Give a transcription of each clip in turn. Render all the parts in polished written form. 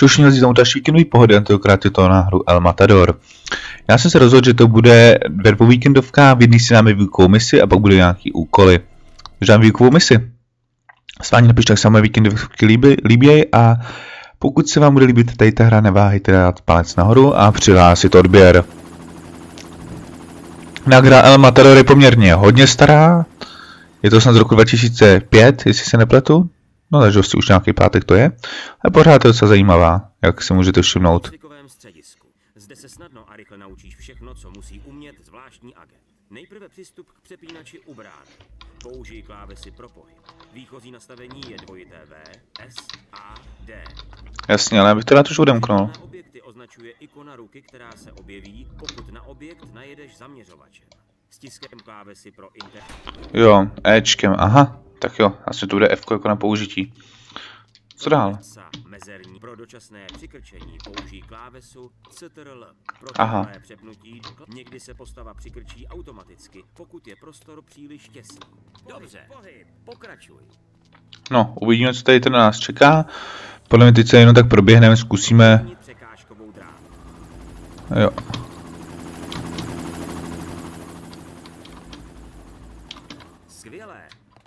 Což měl zjistit další víkendový pohody, tentokrát je to na hru El Matador. Já jsem se rozhodl, že to bude dvou víkendovka, v jedný si dáme výukovou misi a pak bude nějaký úkoly. Takže dáme výukovou misi. Sváni napište, jak se moje víkendovky líbějí a pokud se vám bude líbit tady ta hra, neváhejte dát palec nahoru a přihlásit odběr. Hra El Matador je poměrně hodně stará. Je to snad z roku 2005, jestli se nepletu. No takže vlastně už nějaký pátek to je. Ale pořád je to docela zajímavá, jak se můžete všimnout. Zde se snadno a rychle naučíš všechno, co musí umět zvláštní agent. Nejprve přistup k přepínači u brány. Použij klávesy pro pohyb. Výchozí nastavení je dvojité V, S, A, D. Jasně, ale abych to rád už odemknul. Na objekty označuje ikona ruky, která se objeví, pokud na objekt najedeš zaměřovačem. Stiskem klávesy pro inter. Jo, Ečkem, aha. Tak jo, asi tu bude F jako na použití. Co dál? Mezerní pro dočasné přikrčení použij klávesu CTRL. Pro Aha. přepnutí někdy se postava přikrčí automaticky, pokud je prostor příliš těsný. Dobře, pohyb, pokračuj. No, uvidíme, co tady to na nás čeká. Podle mě teď se jenom tak proběhneme, zkusíme. Jo. Skvělé.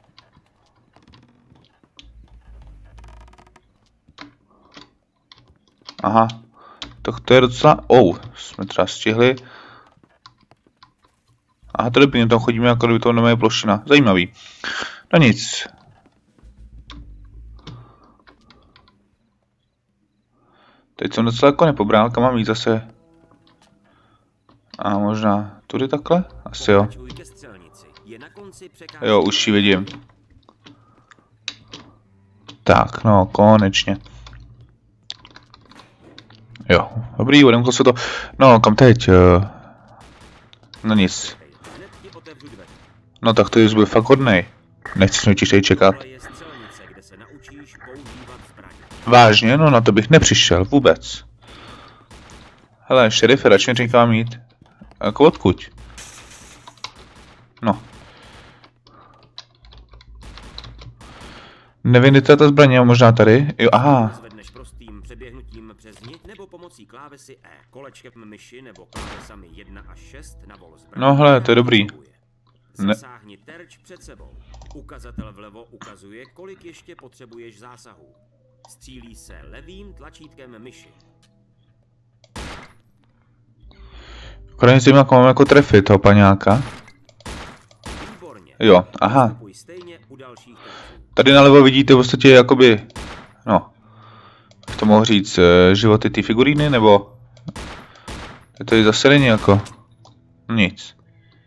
Aha. Tak to je docela... jsme třeba stihli. Aha, to dobrý, tam chodíme jako kdyby to nemoje plošina. Zajímavý. No nic. Teď jsem docela jako nepobral, kam mám jít zase. A možná tudy takhle? Asi jo. Jo, už ji vidím. Tak, no, konečně. Jo, dobrý, odemkl se to. No, kam teď? No nic. No tak to je byl fakt hodnej. Nechci s tady čekat. Vážně? No na to bych nepřišel, vůbec. Hele, šerif, radši mi říkám jít. Jako odkud? No. Nevím, kde je ta zbraně, možná tady. Jo, aha. Nebo pomocí klávesy E, kolečkem myši nebo klávesami 1 až 6 navol zbraň. No hele, to je dobrý. Zasáhni terč před sebou. Ukazatel vlevo ukazuje, kolik ještě potřebuješ zásahů. Střílí se levým tlačítkem myši. Konečně si mám jako trefit toho paňáka. Výborně. Jo, aha. Stejně u dalších tady nalevo vidíte v podstatě jakoby, no, jak to mohu říct, životy ty figuríny, nebo je to zase není jako nic.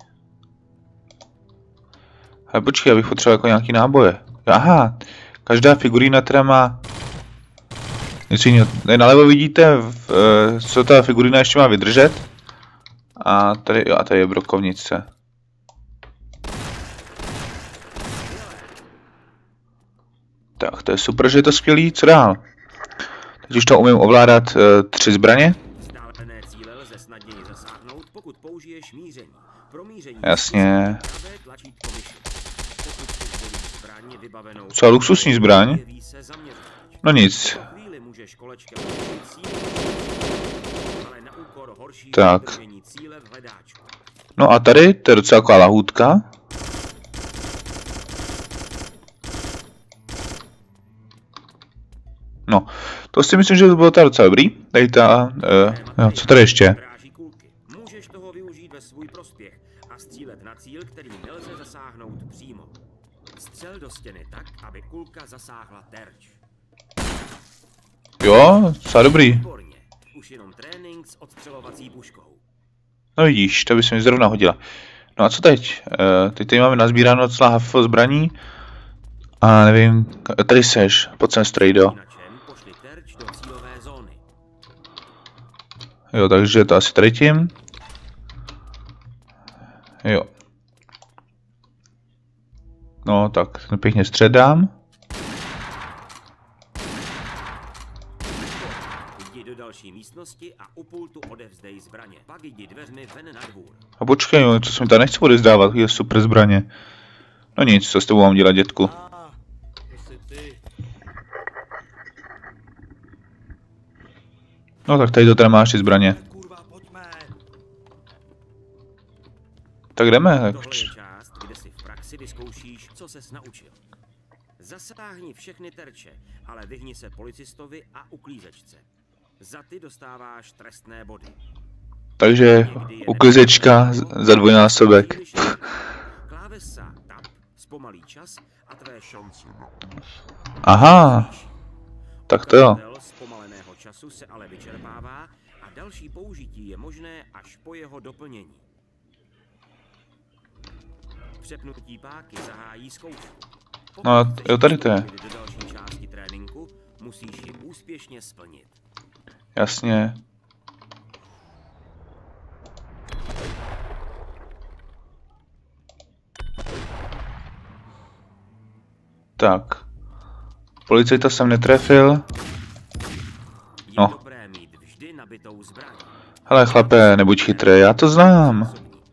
Ale počkej, abych potřeboval jako nějaký náboje. Aha, každá figurína teda má něco jiného. Nalevo vidíte, co ta figurína ještě má vydržet. A tady, jo, a tady je brokovnice. Tak, to je super, že je to skvělý. Co dál? Teď už to umím ovládat 3 zbraně. Jasně. Co luxusní zbraň? No nic. Tak. No a tady, to je docela taková lahůdka. No, to si myslím, že to bylo docela dobrý. Tady ta, jo, co tady ještě? Můžeš toho využít ve svůj prospěch a střílet na cíl, který nelze zasáhnout přímo. Střel do stěny tak, aby kulka zasáhla terč. Jo, docela dobrý. Už jenom trénink s odstřelovací puškou. No vidíš, to by se mi zrovna hodila. No a co teď? Teď tady máme nazbíráno docela hafo zbraní. A nevím, tady seš, pojď sem strejdo. Jo, takže to asi tady tím. Jo. No tak, pěkně středám. Jdi do další místnosti a u pultu odevzdej zbraně. Pak jdi dveřmi ven na dvůr. A počkej, jo, co se mi tady nechce odevzdávat, je super zbraně. No nic, co s tebou mám dělat, dětku? No tak tady to teda máš ty zbraně. Kurva, pojďme. Tak jdeme. Tohle je část, kde si v praxi vyzkoušíš, co ses naučil. Zasáhni všechny terče, ale vyhni se policistovi a uklízečce. Za ty dostáváš trestné body. Takže uklizečka za dvojnásobek. Klávesa Tab zpomalí čas a tvé šance. Aha. Tak to jo. Ukazatel zpomaleného času se ale vyčerpává a další použití je možné až po jeho doplnění. Přepnutí páky zahájí zkoušku. No jo, tady to je. Do další části tréninku musíš ji úspěšně splnit. Jasně. Tak. Policajta jsem netrefil. No. Je dobré mít vždy nabitou zbraň. Hele chlape, nebuď chytrý, já to znám.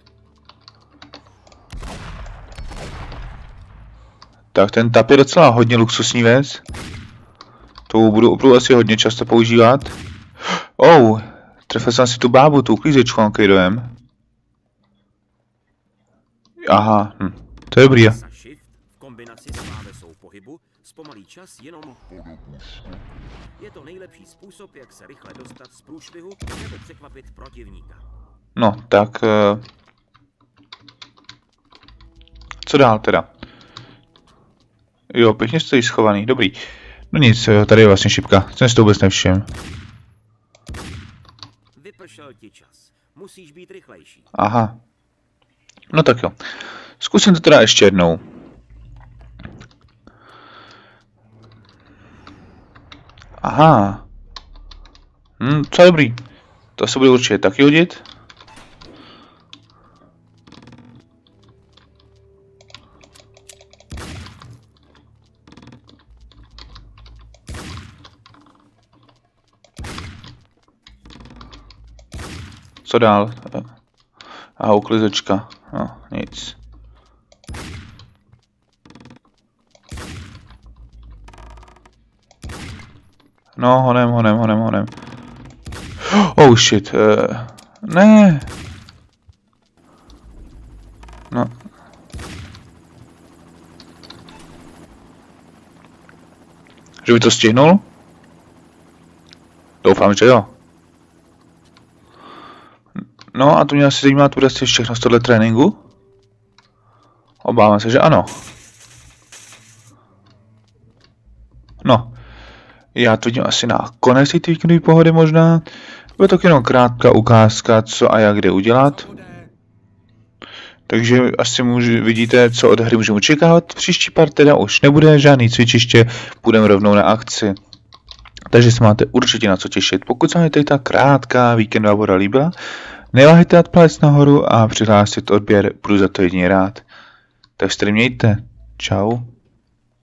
Tak ten tap je docela hodně luxusní věc. To budu opravdu asi hodně často používat. Oh, trefil jsem si tu bábu, tu uklízečku, mám dojem. Aha, to je dobrý. Shift v kombinaci s klávesou pohybu zpomalí čas jenom po dobu. Je to nejlepší způsob, jak se rychle dostat z průšvihu nebo překvapit protivníka. No, tak... Co dál teda? Jo, pěkně stojí schovaný, dobrý. No nic, tady je vlastně šipka, jsem si to vůbec nevšiml. Vypršel ti čas. Musíš být rychlejší. Aha. No tak jo. Zkusím to teda ještě jednou. Aha. Co je dobrý. To se bude určitě taky hodit. Co dál? A uklizečka. No, nic. No, honem. Oh shit. Ne. No. Že by to stihnul? Doufám, že jo. No a to mě asi zajímá, to bude asi všechno z tohle tréninku? Obávám se, že ano. No. Já to vidím asi na konec té víkendové pohody možná. Bude to jenom krátká ukázka, co a jak kde udělat. Takže asi vidíte, co od hry můžeme očekávat. Příští part teda už nebude žádný cvičiště, půjdeme rovnou na akci. Takže se máte určitě na co těšit. Pokud se vám tady ta krátká víkendová pohoda líbila, neváhejte dát palec nahoru a přihlásit odběr, budu za to jedině rád. Tak se mějte. Čau.